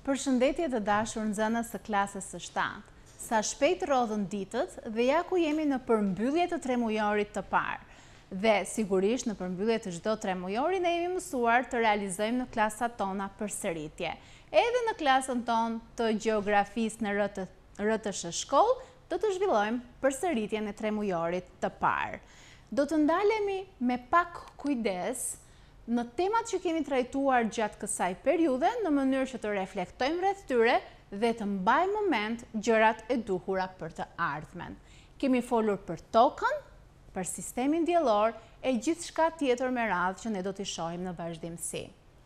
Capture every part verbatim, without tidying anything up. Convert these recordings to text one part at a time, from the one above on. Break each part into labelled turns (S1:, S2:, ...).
S1: Përshëndetje të dashur nxënës së klasës së shtatë. Sa shpejt rodhën ditët dhe ja ku jemi në përmbyllje të tremujorit të parë. Dhe sigurisht në përmbyllje të çdo tremujori ne jemi mësuar të realizojmë në klasat tona përsëritje. Edhe në klasën tonë të gjeografisë në R T S H shkollë do të zhvillojmë përsëritjen e tremujorit të parë. Do të ndalemi me pak kujdes në temat që kemi trajtuar gjatë kësaj periudhe në mënyrë që të reflektojmë rreth tyre dhe të mbajmë mend gjërat e duhura për të ardhmen. Kemi folur për tokën, për sistemin diellor e gjithçka tjetër me radhë që ne do t'i shohim në vazhdimsi.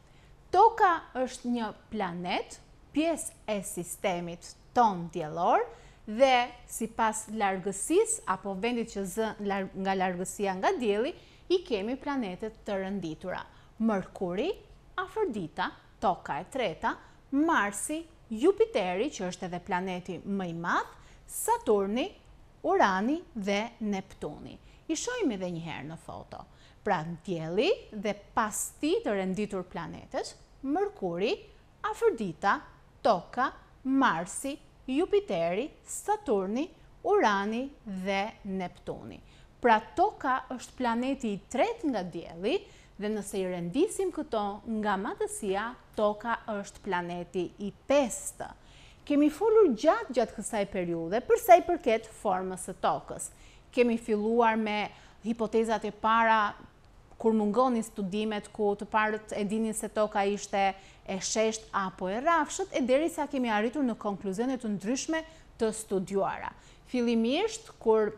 S1: Toka është një planet, pjesë e sistemit ton diellor dhe sipas largësisë apo vendit që zë nga largësia nga dielli, i kemi planetet të rënditura. Mërkuri, Afrodita, toka e treta, Marsi, Jupiteri, që është edhe planeti më i madh, Saturni, Urani dhe Neptuni. I shohim edhe një herë në foto. Pra dielli dhe pas tij të renditur planetet, Mërkuri, Afrodita, toka, Marsi, Jupiteri, Saturni, Urani dhe Neptuni. Pra toka është planeti i tretë nga dielli dhe nëse i rendisim këto nga madhësia, toka është planeti i pestë. Kemi folur gjatë gjatë kësaj periudhe për sa i përket formës së tokës. Kemi filluar me hipotezat e para kur mungonin studimet ku të parët e dinin se toka ishte e sheshtë apo e rrafshët, e derisa kemi arritur në konkluzione të ndryshme të studiuara. Fillimisht kur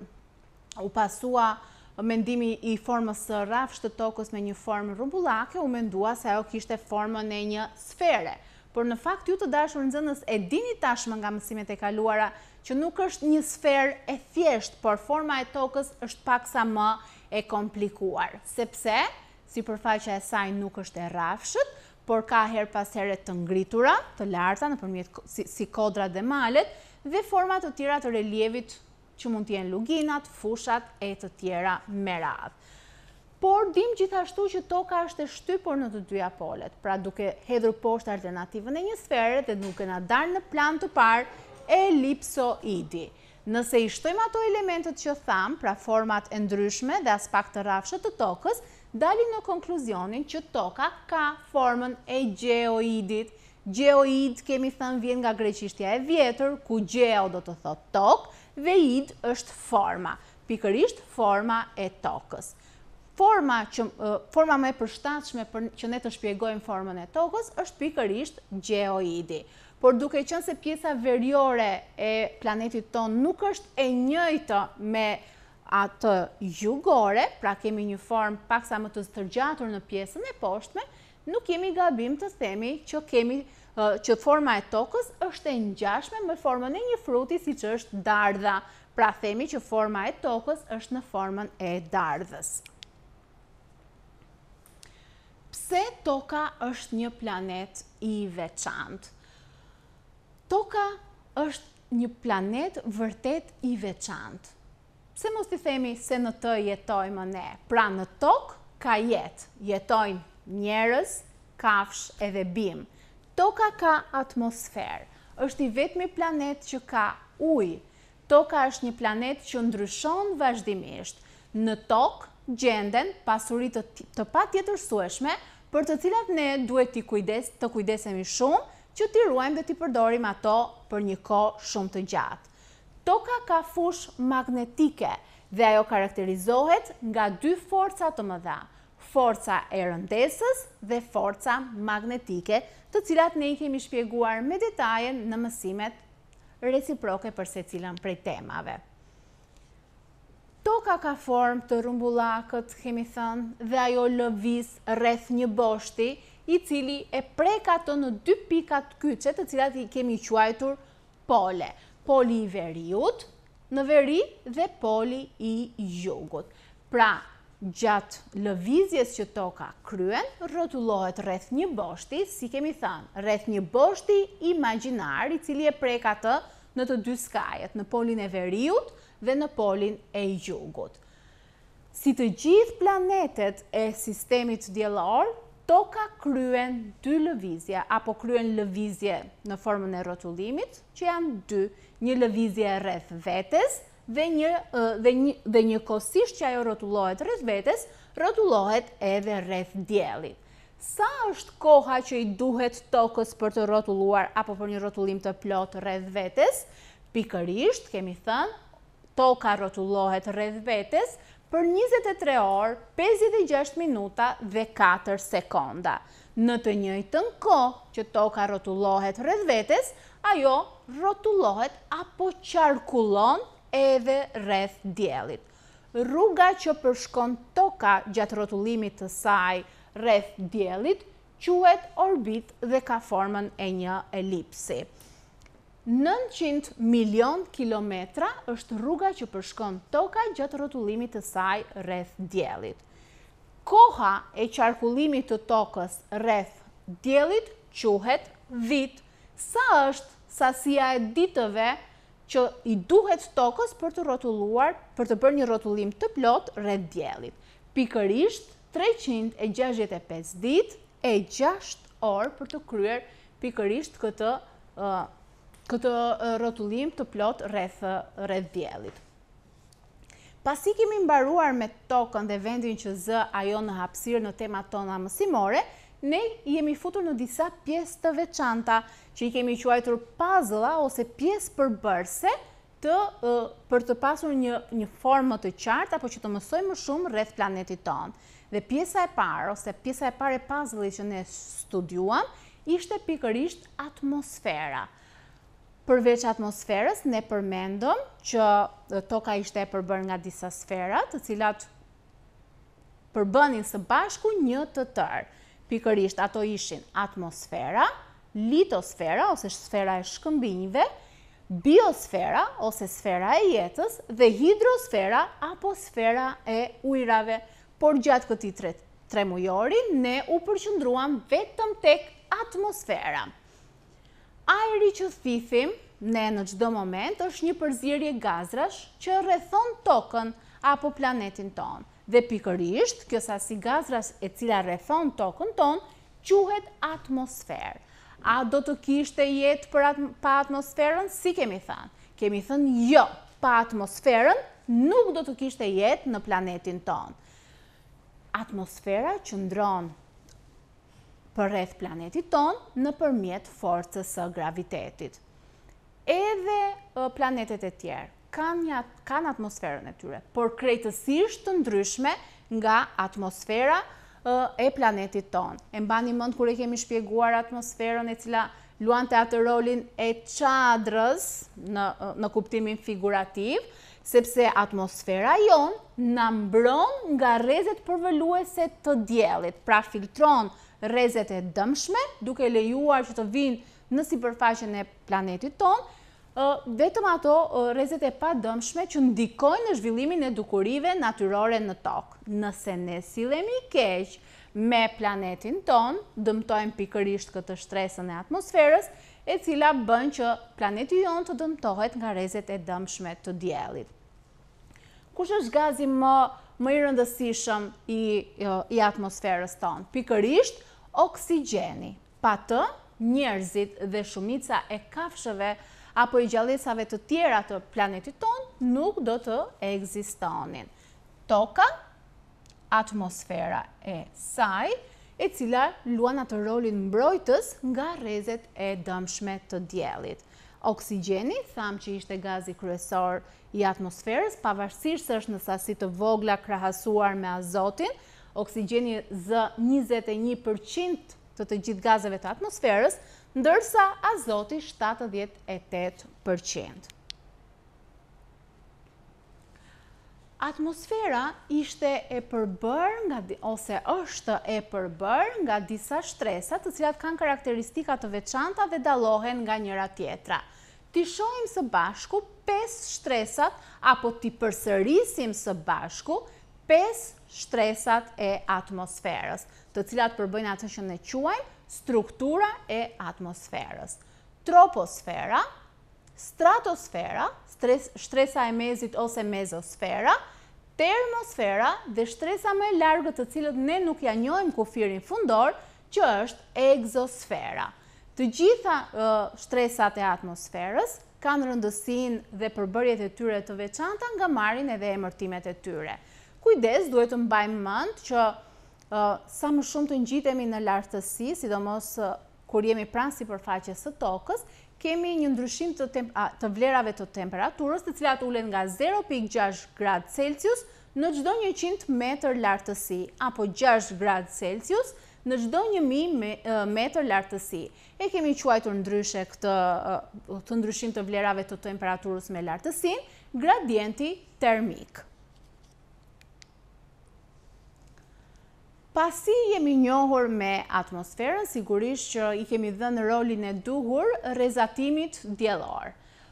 S1: u pasua mendimi i formës së rrafshtë të tokës me një formë rrumbullake, u mendua se ajo kishte formën e një sfere. Por në fakt ju të dashur nxënës e dini tashmë nga mësimet e kaluara që nuk është një sferë e thjeshtë, por forma e tokës është paksa më e komplikuar, sepse sipërfaqja e saj nuk është e rrafshët, por ka her pas here të ngritura, të larta nëpërmjet si, si kodrat dhe malet dhe forma të tjera të relievit që mund t'jenë luginat, fushat e të tjera me radhë. Por dim gjithashtu që toka është e shtypur në të dyja polet, pra duke hedhur poshtë alternativën e një sfere dhe duke na darë në plan të parë elipsoidi. Nëse i shtojmë ato elementet që tham, pra format e ndryshme dhe aspekt të rrafshët të tokës, dalim në konkluzionin që toka ka formën e gjeoidit. Gjeoid, kemi thënë, vjen nga greqishtja e vjetër, ku gjeo do të thotë tokë, dhe id është forma, pikërisht forma e tokës. Forma, që, forma më e përshtatshme për që ne të shpjegojmë formën e tokës është pikërisht gjeoidi. Por duke qenë se pjesa veriore e planetit ton nuk është e njëjtë me atë jugore, pra kemi një formë paksa më të stërgjatur në pjesën e poshtme, nuk kemi gabim të themi që kemi që forma e tokës është e ngjashme me formën e një fruti siç është dardha. Pra themi që forma e tokës është në formën e dardhës. Pse toka është një planet i veçantë? Toka është një planet vërtet i veçantë. Pse mos t'i themi se në të jetojmë ne? Pra në tokë ka jetë, jetojnë njerëz, kafsh edhe bimë. Toka ka atmosferë, është i vetmi planet që ka ujë. Toka është një planet që ndryshon vazhdimisht. Në tokë gjenden pasuri të, të patjetërsueshme, për të cilat ne duhet t'i kujdes, të kujdesemi shumë, që t'i ruajmë dhe t'i përdorim ato për një kohë shumë të gjatë. Toka ka fushë magnetike dhe ajo karakterizohet nga dy forca të mëdha. Forca e rëndesës dhe forca magnetike, të cilat ne i kemi shpjeguar me detaje në mësimet reciproke për secilën prej temave. Toka ka formë të rrumbullakët, kemi thënë, dhe ajo lëviz rreth një boshti, i cili e prek ato në dy pikat kyçe, të cilat i kemi quajtur pole. Poli i veriut në veri dhe poli i jugut. Pra, gjatë lëvizjes që toka kryen, rrotullohet rreth një boshti, si kemi thënë, rreth një boshti imagjinar, i cili e prek atë në të dy skajet, në polin e veriut dhe në polin e jugut. Si të gjithë planetet e sistemit diellor, toka kryen dy lëvizje, apo kryen lëvizje në formën e rrotullimit, që janë dy, një lëvizje rreth vetes dhe një dhe një dhe njëkohësisht që ajo rrotullohet rreth vetes, rrotullohet edhe rreth diellit. Sa është koha që i duhet tokës për të rrotulluar apo për një rrotullim të plot rreth vetes? Pikërisht, kemi thënë, toka rrotullohet rreth vetes për njëzet e tre orë, pesëdhjetë e gjashtë minuta dhe katër sekonda. Në të njëjtën kohë që toka rrotullohet rreth vetes, ajo rrotullohet apo qarkullon edhe rreth diellit. Rruga që përshkon toka gjatë rrotullimit të saj rreth diellit quhet orbit dhe ka formën e një elipsi. nëntëqind milion kilometra është rruga që përshkon toka gjatë rrotullimit të saj rreth diellit. Koha e qarkullimit të tokës rreth diellit quhet vit. Sa është sasia e ditëve që i duhet tokës për të rrotulluar, për të bërë një rrotullim të plot rreth diellit? Pikërisht treqind e gjashtëdhjetë e pesë ditë e gjashtë orë për të kryer pikërisht këtë uh, këtë rrotullim të plot rreth rreth diellit. Pasi kemi mbaruar me tokën dhe vendin që zë ajo në hapësirë në temat tona mësimore, ne jemi futur në disa pjesë të veçanta që i kemi quajtur puzzle ose pjesë përbërëse të uh, për të pasur një një formë të qartë apo që të mësojmë më shumë rreth planetit tonë. Dhe pjesa e parë ose pjesa e parë e puzzle-it që ne studiuam ishte pikërisht atmosfera. Përveç atmosferës, ne përmendëm që toka ishte e përbërë nga disa sfera, të cilat përbënin së bashku një të tërë. Pikërisht ato ishin atmosfera, litosfera ose sfera e shkëmbinjve, biosfera ose sfera e jetës dhe hidrosfera apo sfera e ujrave. Por gjatë këtij tre, tre mujori, ne u përqendruam vetëm tek atmosfera. Ajri që thithim ne në çdo moment është një përzierje gazrash që rrethon tokën apo planetin tonë. Dhe pikërisht, kjo sasi gazrash e cila rrethon tokën tonë quhet atmosferë. A do të kishte jetë për atm pa atmosferën? Si kemi thënë? Kemi thënë jo, pa atmosferën nuk do të kishte jetë në planetin tonë. Atmosfera qëndron përreth planetit tonë nëpërmjet forcës së gravitetit. Edhe planetet e tjerë kanë, kanë atmosferën e tyre, por krejtësisht të ndryshme nga atmosfera e planetit tonë. E mbani mend kur e kemi shpjeguar atmosferën e cila luante atë rolin e çadrës në, në kuptimin figurativ, sepse atmosfera jonë na mbron nga rrezet përvoluese të diellit, pra filtron rrezet e dëmshme, duke lejuar që të vinë në sipërfaqen e planetit tonë, vetëm ato rrezet e padëmshme që ndikojnë në zhvillimin e dukurive natyrore në tokë. Nëse ne sillemi keq me planetin tonë, dëmtojmë pikërisht këtë shtresën e atmosferës, e cila bën që planeti jonë të dëmtohet nga rrezet e dëmshme të diellit. Kush është gazi më më i rëndësishëm i, i atmosferës tonë? Pikërisht oksigjeni. Pa të, njerëzit dhe shumica e kafshëve apo i gjallësave të tjera të planetit tonë nuk do të ekzistonin. Toka, atmosfera e saj, e cila luan atë rolin mbrojtës nga rrezet e dëmshme të diellit. Oksigjeni, thamë që ishte gazi kryesor i atmosferës, pavarësisht se është në sasi të vogla krahasuar me azotin, oksigjeni zë njëzet e një përqind të të gjithë gazeve të atmosferës, ndërsa azoti shtatëdhjetë e tetë përqind. Atmosfera ishte e përbërë nga, ose është e përbërë nga disa shtresa të cilat kanë karakteristika të veçanta dhe dallohen nga njëra tjetra. Ti shohim së bashku pesë shtresat apo ti përsërisim së bashku pesë shtresat e atmosferës, të cilat përbëjnë atë që ne quajmë struktura e atmosferës. Troposfera, stratosfera, stresa e mezit ose mezosfera, termosfera dhe shtresa më e largët të cilët ne nuk ja njohim kufirin fundor, që është egzosfera. Të gjitha uh, shtresat e atmosferës kanë rëndësinë dhe përbërjet e tyre të veçanta nga marrin edhe emërtimet e tyre. Kujdes, duhet të mbajmë mend që uh, sa më shumë të ngjitemi në lartësi, sidomos uh, kur jemi pranë sipërfaqes së tokës, kemi një ndryshim të, të vlerave të temperaturës, të cilat ulen nga zero pikë gjashtë gradë Celsius në çdo njëqind metër lartësi, apo gjashtë gradë Celsius në çdo një mijë metër lartësi. E kemi quajtur ndryshe këtë të ndryshim të vlerave të temperaturës me lartësinë, gradienti termik. Pasi jemi njohur me atmosferën, sigurisht që i kemi dhënë rolin e duhur rrezatimit diellor.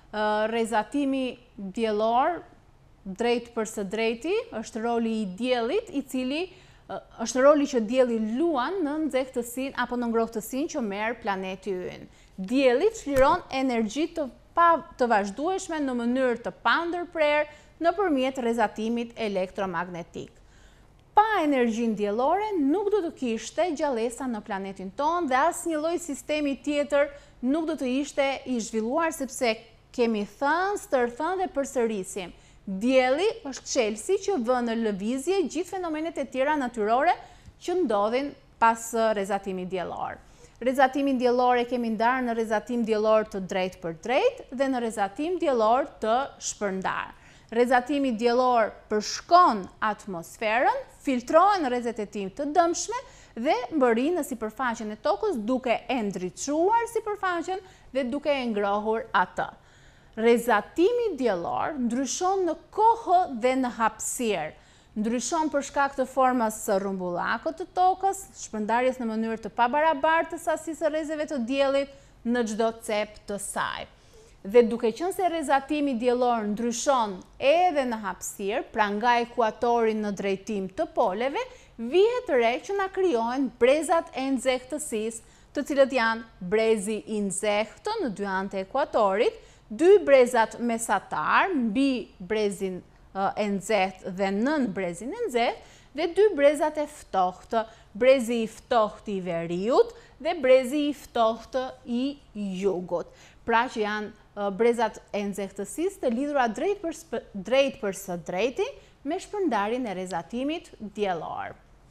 S1: Rrezatimi diellor, drejt për së drejti, është roli i diellit, i cili është roli që dielli luan në nxehtësinë apo në ngrohtësinë që merr planeti ynë. Dielli çliron energji të pa të vazhdueshme në mënyrë të pandërprer nëpërmjet rrezatimit elektromagnetik. Pa energjinë diellore nuk do të kishte gjallësa në planetin tonë dhe asnjë lloj sistemi tjetër nuk do të ishte i zhvilluar, sepse kemi thënë, stërthën dhe përsërisim. Dielli është çelësi që vë në lëvizje gjithë fenomenet e tjera natyrore që ndodhin pas rrezatimit diellor. Rrezatimin diellor e kemi ndarë në rrezatim diellor të drejtë për drejtë dhe në rrezatim diellor të shpërndar. Rrezatimi diellor përshkon atmosferën, filtrohen rrezet e tij të dëmshme dhe mbërrin në sipërfaqen e tokës duke e ndriçuar sipërfaqen dhe duke e ngrohur atë. Rrezatimi diellor ndryshon në kohë dhe në hapësirë. Ndryshon për shkak të formës së rrumbullakut të tokës, shpërndarjes në mënyrë të pabarabartë të sasisë së rrezeve të diellit në çdo cep të saj. Dhe duke qenë se rrezatimi diellor ndryshon edhe në hapësirë, pra nga ekuatori në drejtim të poleve, vihet re që na krijohen brezat e nxehtësisë, të cilët janë brezi i nxehtë në dy anë të ekuatorit, dy brezat mesatar mbi brezin e nxehtë dhe nën brezin e nxehtë dhe dy brezat e ftohtë, brezi i ftohtë i veriut dhe brezi i ftohtë i jugut. Pra që janë brezat e nxehtësisë të lidhura drejt për drejt për së drejti me shpërndarjen e rrezatimit diellor.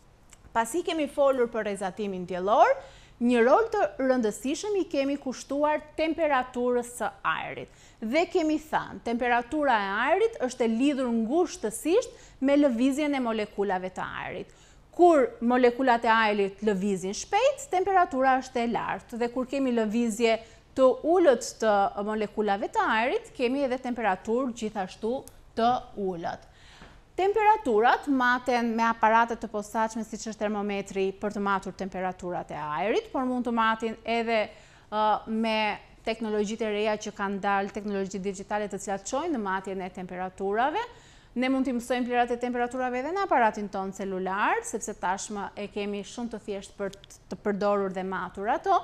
S1: Pasi kemi folur për rrezatimin diellor, një rol të rëndësishëm i kemi kushtuar temperaturës së ajrit. Dhe kemi thënë, temperatura e ajrit është e lidhur ngushtësisht me lëvizjen e molekulave të ajrit. Kur molekulat e ajrit lëvizin shpejt, temperatura është e lartë dhe kur kemi lëvizje të ullët të molekulave të ajrit, kemi edhe temperaturë gjithashtu të ullët. Temperaturat maten me aparate të posaçme siç është termometri për të matur temperaturat e ajrit, por mund të matin edhe uh, me teknologjitë e reja që kanë dalë, teknologji digjitale të cilat çojnë në matjen e temperaturave. Ne mund të mësojmë vlerat e temperaturave edhe në aparatin tonë celular, sepse tashmë e kemi shumë të thjeshtë për të përdorur dhe matur ato.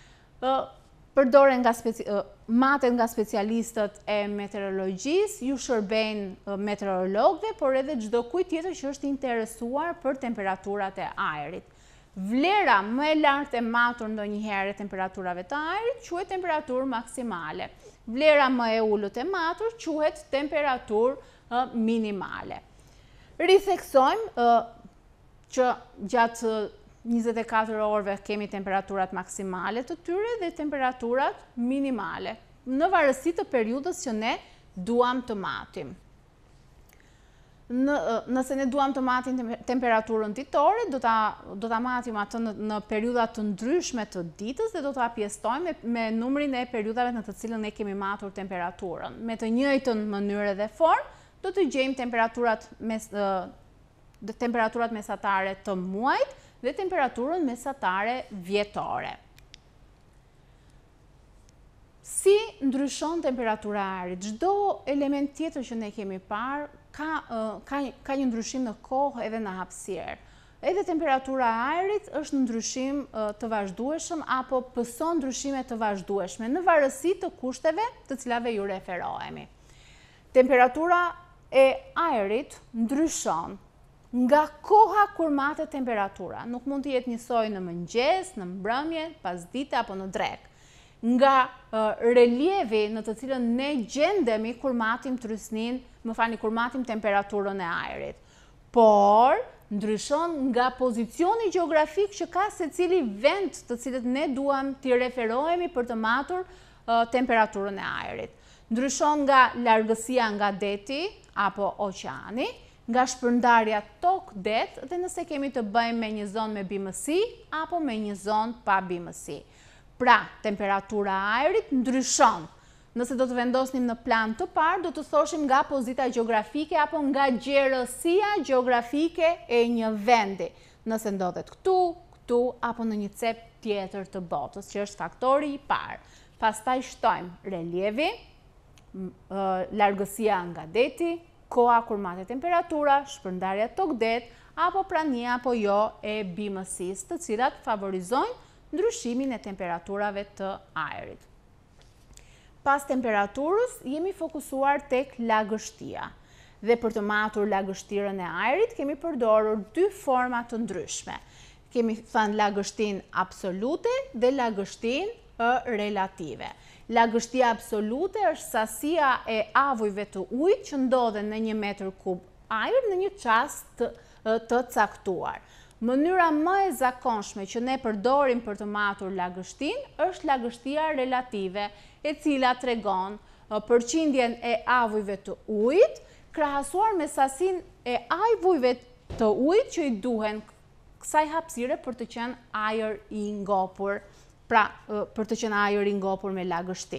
S1: Uh, Përdoren nga speci maten nga specialistët e meteorologjisë, ju shërbejnë meteorologëve, por edhe çdo kujt tjetër që është interesuar për temperaturat e ajrit. Vlera më e lartë e matur ndonjëherë e temperaturave të ajrit quhet temperaturë maksimale. Vlera më e ulët e matur quhet temperaturë minimale. Ritheksojmë që gjatë njëzet e katër orëve kemi temperaturat maksimale të tyre dhe temperaturat minimale, në varësi të periudhës që ne duam të matim. Në, nëse ne duam të matim temperaturën ditore, do ta, do ta matim atë në, në periudhat të ndryshme të ditës dhe do ta pjestojmë me, me numrin e periudhave në të cilën ne kemi matur temperaturën. Me të njëjtën mënyrë dhe formë, do të gjejmë temperaturat, mes, temperaturat mesatare të muajit, dhe temperaturën mesatare vjetore. Si ndryshon temperatura e ajrit? Çdo element tjetër që ne kemi parë ka, ka, ka një ndryshim në kohë edhe në hapësirë. Edhe temperatura e ajrit është në ndryshim të vazhdueshëm apo pëson ndryshime të vazhdueshme në varësi të kushteve të cilave ju referohemi. Temperatura e ajrit ndryshon nga koha kur matet temperatura. Nuk mund të jetë njësoj në mëngjes, në mbrëmje, pasdite apo në drekë. Nga uh, relievi në të cilën ne gjendemi kur matim trysnin, më fani kur matim temperaturën e ajrit. Por ndryshon nga pozicioni gjeografik që ka secili vend të cilët ne duam t'i referohemi për të matur uh, temperaturën e ajrit. Ndryshon nga largësia nga deti apo oqeani, nga shpërndarja tokë-det dhe nëse kemi të bëjmë me një zonë me bimësi apo me një zonë pa bimësi. Pra, temperatura e ajrit ndryshon. Nëse do të vendosnim në plan të parë, do të thoshim nga pozita gjeografike apo nga gjerësia gjeografike e një vendi. Nëse ndodhet këtu, këtu apo në një cep tjetër të botës, që është faktori i parë. Pastaj shtojmë relievi, largësia nga deti, koha kur matet temperatura, shpërndarja tokë-det apo prania apo jo e bimësisë, të cilat favorizojnë ndryshimin e temperaturave të ajrit. Pas temperaturës, jemi fokusuar tek lagështia. Dhe për të matur lagështirën e ajrit, kemi përdorur dy forma të ndryshme. Kemi thënë lagështin absolute dhe lagështin relative. Lagështia absolute është sasia e avujve të ujit që ndodhen në një metër kub ajër në një qast të, të caktuar. Mënyra më e zakonshme që ne përdorim për të matur lagështin është lagështia relative, e cila tregon përqindjen e avujve të ujit krahasuar me sasin e avujve të ujit që i duhen kësaj hapësire për të qenë ajër i ngopur, pra për të qenë ajër i ngopur me lagështi.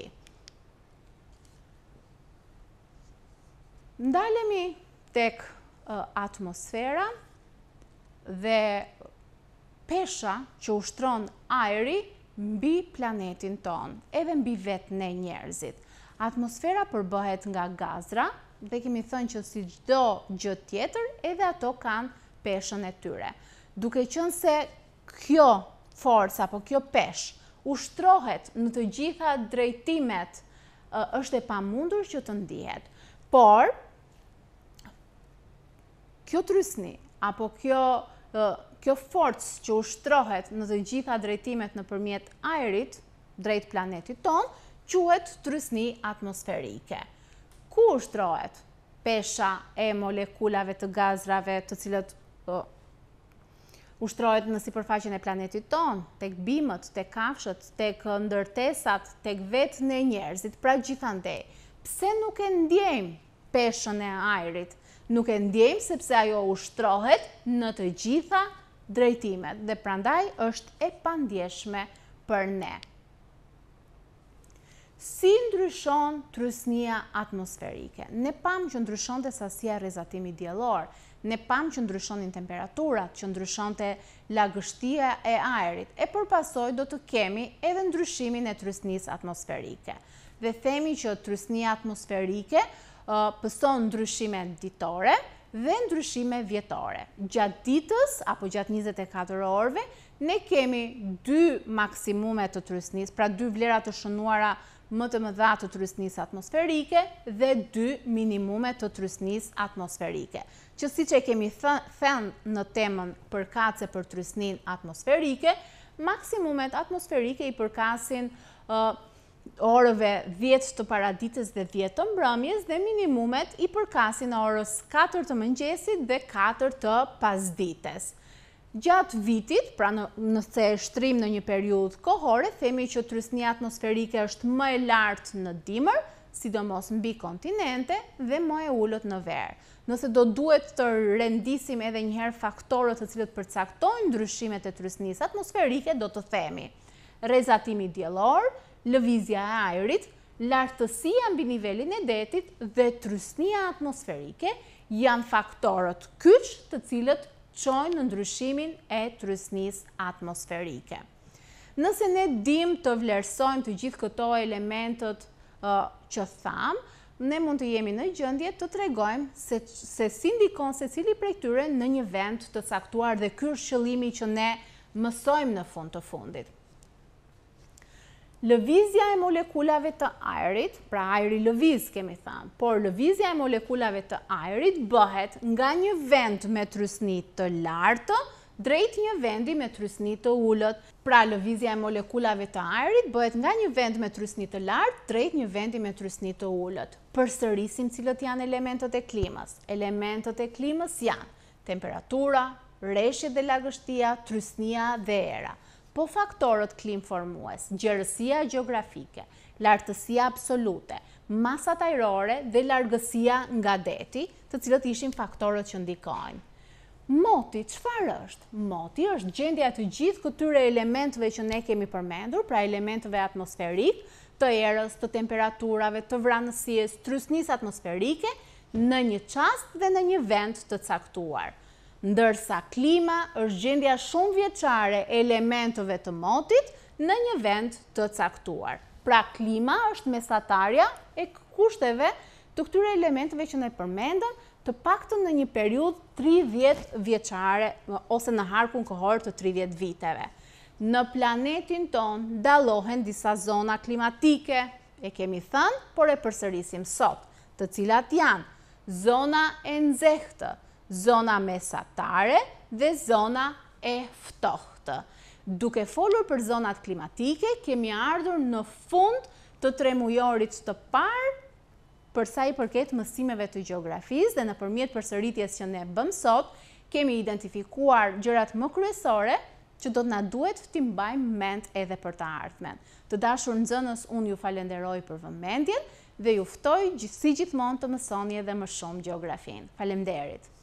S1: Ndalemi tek atmosfera dhe pesha që ushtron ajri mbi planetin ton, edhe mbi vetë ne njerëzit. Atmosfera përbëhet nga gazra dhe kemi thënë që si çdo gjë tjetër, edhe ato kanë peshën e tyre. Duke qenë se kjo forca apo kjo peshë ushtrohet në të gjitha drejtimet, është e pamundur që të ndihet. Por kjo trysni apo kjo Kjo forcë që ushtrohet në të gjitha drejtimet nëpërmjet ajrit drejt planetit ton, quhet trysni atmosferike. Ku ushtrohet pesha e molekulave të gazrave të cilët uh, ushtrohet në sipërfaqen e planetit ton, tek bimët, tek kafshët, tek ndërtesat, tek vetë ne njerëzit, pra gjithandej. Pse nuk e ndjejmë peshën e ajrit? Nuk e ndjejmë sepse ajo ushtrohet në të gjitha drejtimet dhe prandaj është e pandjeshme për ne. Si ndryshon trysnia atmosferike? Ne pam që ndryshonte sasia rrezatimit diellor, ne pam që ndryshonin temperaturat, që ndryshonte lagështia e ajrit, e përpasoj do të kemi edhe ndryshimin e trysnisë atmosferike. Dhe themi që trysnia atmosferike uh, pëson ndryshime ditore dhe ndryshime vjetore. Gjatë ditës, apo gjatë njëzet e katër orëve, ne kemi dy maksimume të trysnisë, pra dy vlera të shënuara më të mëdha të trysnisë atmosferike dhe dy minimume të trysnisë atmosferike. Që siç e kemi thënë në temën përkatëse për trysninë atmosferike, maksimumet atmosferike i përkasin uh, orëve dhjetë të paradites dhe dhjetë të mbrëmjes dhe minimumet i përkasin orës katër të mëngjesit dhe katër të pasdites. Gjatë vitit, pra në, nëse e shtrim në një periudhë kohore, themi që trysnia atmosferike është më e lartë në dimër, sidomos mbi kontinente dhe më e ulët në verë. Nëse do duhet të rendisim edhe njëherë faktorët të cilët përcaktojnë ndryshimet e trysnisë atmosferike, do të themi rrezatimi diellor, lëvizja e ajrit, lartësia mbi nivelin e detit dhe trysnia atmosferike janë faktorët kyç të cilët çojnë në ndryshimin e trysnisë atmosferike. Nëse ne dim të vlerësojmë të gjithë këto elementët uh, që tham, ne mund të jemi në gjendje të tregojmë se, se si ndikon secili prej tyre në një vend të caktuar dhe ky është qëllimi që ne mësojmë në fund të fundit. Lëvizja e molekulave të ajrit, pra ajri lëviz kemi thënë, por lëvizja e molekulave të ajrit bëhet nga një vend me trysni të lartë drejt një vendi me trysni të ullët. Pra lëvizja e molekulave të ajrit bëhet nga një vend me trysni të lartë drejt një vendi me trysni të ullët. Përsërisim cilët janë elementët e klimës. Elementët e klimës janë temperatura, rreshjet dhe lagështia, trysnia dhe era. Po faktorët klimformues, gjerësia gjeografike, lartësia absolute, masat ajrore dhe largësia nga deti, të cilët ishin faktorët që ndikojnë. Moti, çfarë është? Moti është gjendja e të gjithë këtyre elementëve që ne kemi përmendur, pra elementëve atmosferik, të erës, të temperaturave, të vranësies, trysnisë atmosferike, në një çast dhe në një vend të caktuar. Ndërsa klima është gjendja shumë vjeçare e elementëve të motit në një vend të caktuar. Pra klima është mesatarja e kushteve të këtyre elementëve që ne përmendëm, të paktën në një periudhë tridhjetë vjeçare ose në harkun kohor të tridhjetë viteve. Në planetin ton dallohen disa zona klimatike, e kemi thënë, por e përsërisim sot, të cilat janë zona e nxehtë, zona mesatare dhe zona e ftohtë. Duke folur për zonat klimatike, kemi ardhur në fund të tremujorit të parë për sa i përket mësimeve të gjeografisë dhe nëpërmjet përsëritjes që ne bëm sot, kemi identifikuar gjërat më kryesore që do të na duhet t'i mbajmë mend edhe për të ardhmen. Të dashur nxënës, unë ju falenderoj për vëmendjen dhe ju ftoj si gjithmonë të mësoni edhe më shumë gjeografin. Faleminderit.